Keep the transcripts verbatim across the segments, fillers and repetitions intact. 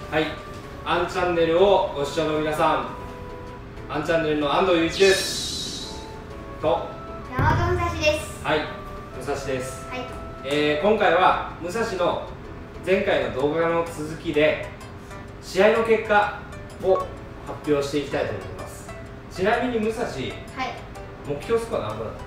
はい、アンチャンネルをご視聴の皆さん、アンチャンネルの安藤雄一ですと山本武蔵です。 はい、武蔵です、 はい。 えー、今回は武蔵の前回の動画の続きで試合の結果を発表していきたいと思います。ちなみに武蔵、はい、目標スコア何個だった？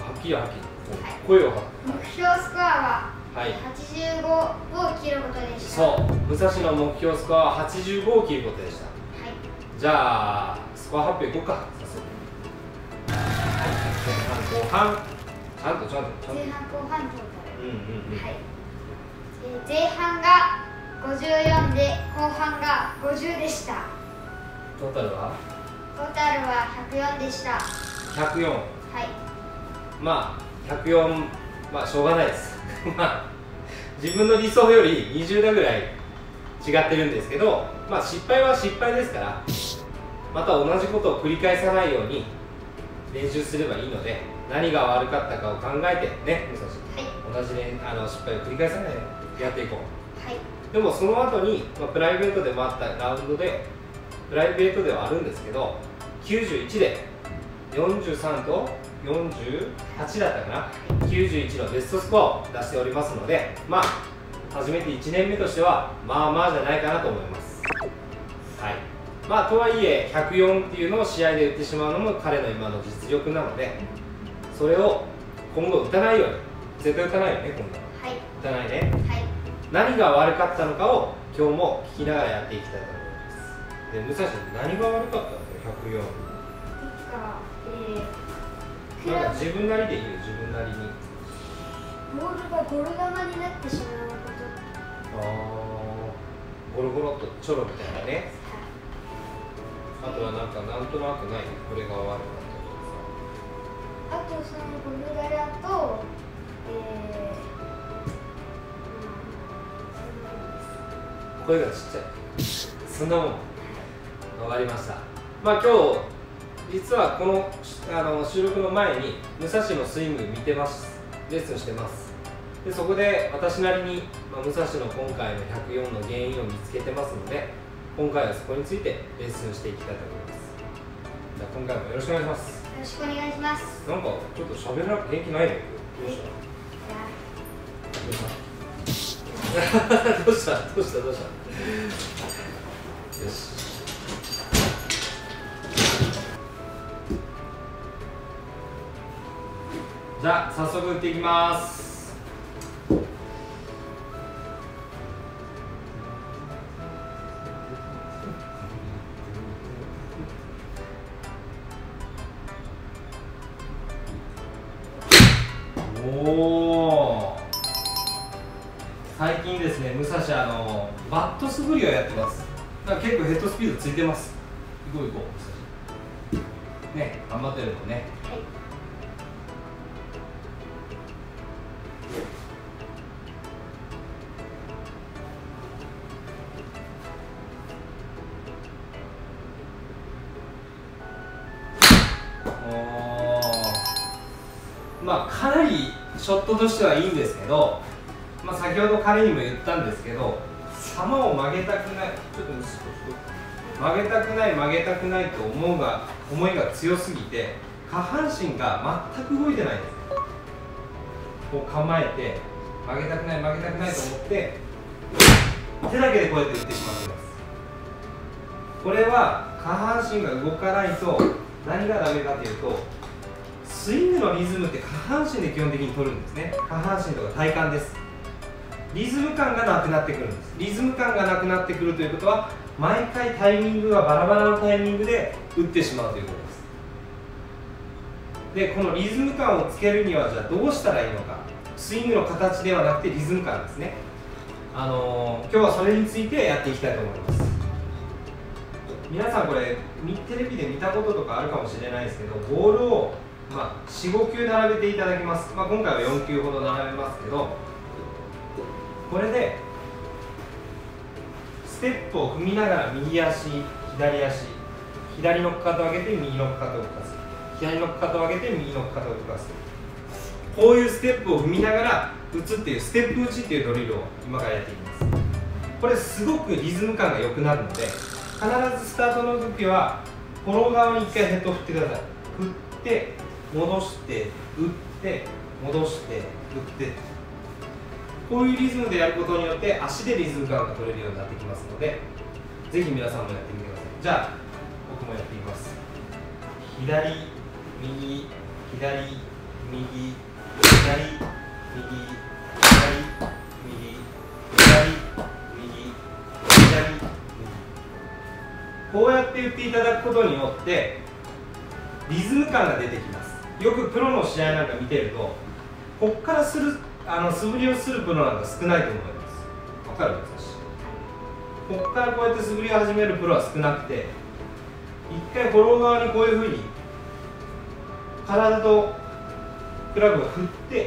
はっきりはっきり、はい、声を張って目標スコアははい、 はちじゅうごを切ることでした。 そう、武蔵の目標スコアははちじゅうごを切ることでした。はい、じゃあスコア発表いこうか、早速。はい、前半後半ちゃんとちゃんとちゃんと前半後半トータル、 うんうんうん、はい、 えー、前半がごじゅうよんで後半がごじゅうでした。 トータルはトータルはひゃくよんでした。 ひゃくよん。はい、まあひゃくよん、まあしょうがないですまあ自分の理想よりにじゅうだぐらい違ってるんですけど、まあ失敗は失敗ですから、また同じことを繰り返さないように練習すればいいので、何が悪かったかを考えてね、武蔵、はい、同じ、ね、あの失敗を繰り返さないでやっていこう。はい、でもその後に、まあ、プライベートでもあったラウンドで、プライベートではあるんですけど、きゅうじゅういちでよんじゅうさんとよんじゅうはちだったかな、きゅうじゅういちのベストスコアを出しておりますので、まあ初めていちねんめとしてはまあまあじゃないかなと思います。はい、まあとはいえひゃくよんっていうのを試合で打ってしまうのも彼の今の実力なので、それを今後打たないように、絶対打たないよね、今度は。はい、打たないね。はい、何が悪かったのかを今日も聞きながらやっていきたいと思います。で、武蔵、何が悪かったんだよ、ひゃくよん。 えーなんか自分なりでいいよ、自分なりに。 ボールがゴロ球になってしまうこと。 ああ、ゴロゴロっとちょろみたいなね。あとはなんかなんとなくない、これが悪かったとかさ。 あとそのゴルダラと、えー、声がちっちゃい。そんなもん。わかりました。まあ今日実はこの、あの収録の前に武蔵のスイング見てます。レッスンしてます。でそこで私なりに、まあ、武蔵の今回のひゃくよんの原因を見つけてますので、今回はそこについてレッスンしていきたいと思います。じゃあ今回もよろしくお願いします。 よろしくお願いします。 なんかちょっと喋らなくて平気ないね。どうしたどうしたどうしたどうしたよし。じゃあ早速打っていきます。おお、最近ですね、武蔵あのバット素振りをやってます。だから結構ヘッドスピードついてます。行こう行こう、武蔵ね、頑張ってるもんね。はい、まあかなりショットとしてはいいんですけど、まあ、先ほど彼にも言ったんですけど、球を曲げたくない、ちょっと曲げたくない曲げたくないと思うが思いが強すぎて、下半身が全く動いてないんです。こう構えて曲げたくない曲げたくないと思って手だけでこうやって打ってしまっています。これは下半身が動かないと何がダメかというと、スイングのリズムって下半身で基本的に取るんですね。下半身とか体幹です。リズム感がなくなってくるんです。リズム感がなくなってくるということは、毎回タイミングがバラバラのタイミングで打ってしまうということです。で、このリズム感をつけるにはじゃあどうしたらいいのか。スイングの形ではなくてリズム感ですね。あのー、今日はそれについてやっていきたいと思います。皆さんこれテレビで見たこととかあるかもしれないですけど、ボールをまあ、よん、ごきゅう並べていただきます。まあ、今回はよんきゅうほど並べますけど、これでステップを踏みながら右足、左足、左のかかとを上げて右のかかとを動かす、左のかかとを上げて右のかかとを動かす、こういうステップを踏みながら打つっていうステップ打ちっていうドリルを今からやっていきます。 これすごくリズム感が良くなるので、必ずスタートの時はフォロー側にいっかいヘッドを振ってください。振って戻して打って戻して打って、こういうリズムでやることによって足でリズム感が取れるようになってきますので、ぜひ皆さんもやってみてください。じゃあ僕もやってみます。左右左右左右左右左右左右、こうやって言っていただくことによってリズム感が出てきます。よくプロの試合なんか見てると、こっからするあの素振りをするプロなんか少ないと思います。わかるですか？こっからこうやって素振りを始めるプロは少なくて、一回フォロー側にこういうふうに体とクラブを振って、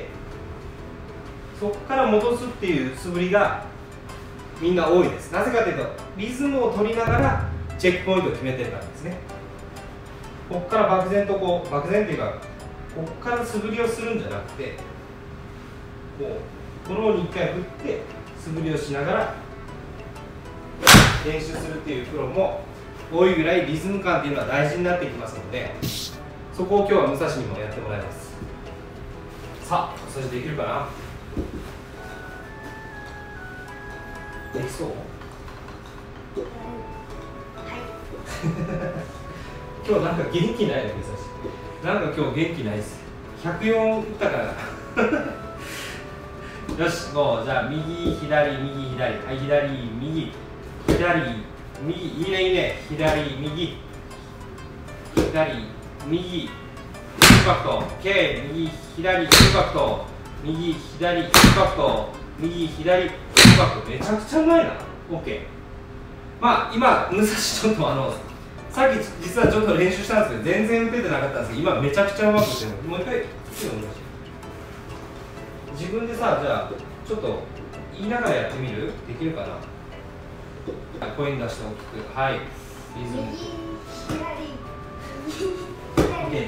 そこから戻すっていう素振りがみんな多いです。なぜかというと、リズムを取りながらチェックポイントを決めてるからですね。ここから漠然とこう、漠然というか、ここから素振りをするんじゃなくて、こうフォローにいっかい振って素振りをしながら練習するっていうプロも多いぐらい、リズム感っていうのは大事になってきますので、そこを今日は武蔵にもやってもらいます。さあ、それできるかな？できそう？はい今日なんか元気ないの、武蔵。なんか今日元気ないです。ひゃくよん打ったからよし、もうじゃあ右左右左、はい、左右左右、いいねいいね、左右左右インパクト、 OK、 右左インパクト、右左インパクト、右左インパクト、めちゃくちゃうまいな。 OK。 まあ今武蔵ちょっとあのさっき実はちょっと練習したんですけど、全然打ててなかったんですけど、今めちゃくちゃうまく打ってる。もう一回自分でさ、じゃあちょっと言いながらやってみる？できるかな？声に出して大きく、はい、リズム。 右左右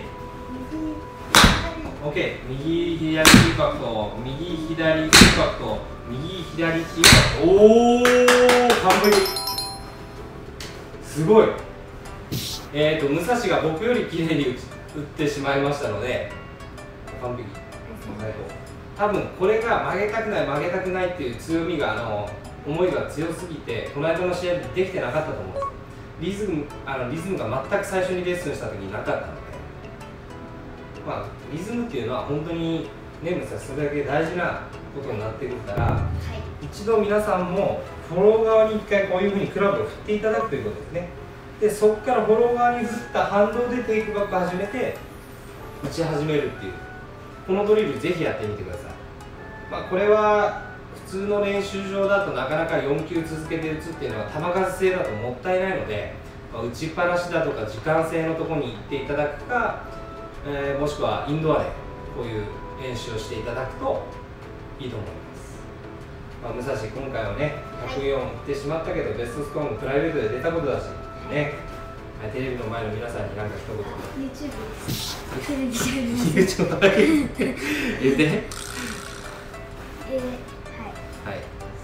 OK、右左インパクト、右左インパクト、右左インパクト。おお、完璧。すごい。えっと武蔵が僕より綺麗に打ってしまいましたので、完璧。多分これが曲げたくない曲げたくないっていう強みが、あの思いが強すぎて、この間の試合でできてなかったと思うんです。リズムあのリズムが全く最初にレッスンした時になかったので、まあリズムっていうのは本当にね、武蔵、それだけ大事なことになってくるから、はい、一度皆さんもフォロー側に一回こういうふうにクラブを振っていただくということですね。でそこからフォロー側に振った反動でテイクバック始めて打ち始めるっていう、このドリルぜひやってみてください。まあ、これは普通の練習場だとなかなかよん球続けて打つっていうのは球数制だともったいないので、まあ、打ちっぱなしだとか時間制のところに行っていただくか、えー、もしくはインドアでこういう練習をしていただくといいと思います。まあ、武蔵、今回はねひゃくよん打ってしまったけど、ベストスコアもプライベートで出たことだしね、はい、テレビの前の皆さんに何か一言 YouTube です。テレビじゃありません。 YouTube だけ言って言って。 えー、はい、 はい、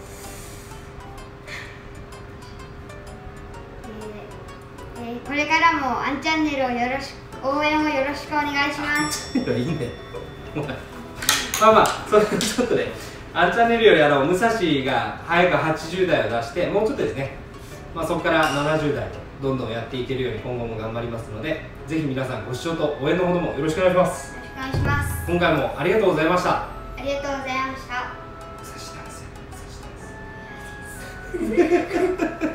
えーえー、これからもアンチャンネルをよろしく応援をよろしくお願いします。 いいねまあまあ、それちょっとね、アンチャンネルよりあの武蔵が早くはちじゅう代を出して、もうちょっとですね、まあ、そこからななじゅう代どんどんやっていけるように今後も頑張りますので、ぜひ皆さんご視聴と応援のほどもよろしくお願いします。 よろしくお願いします。 今回もありがとうございました。 ありがとうございました。 武蔵ダンス、武蔵ダンス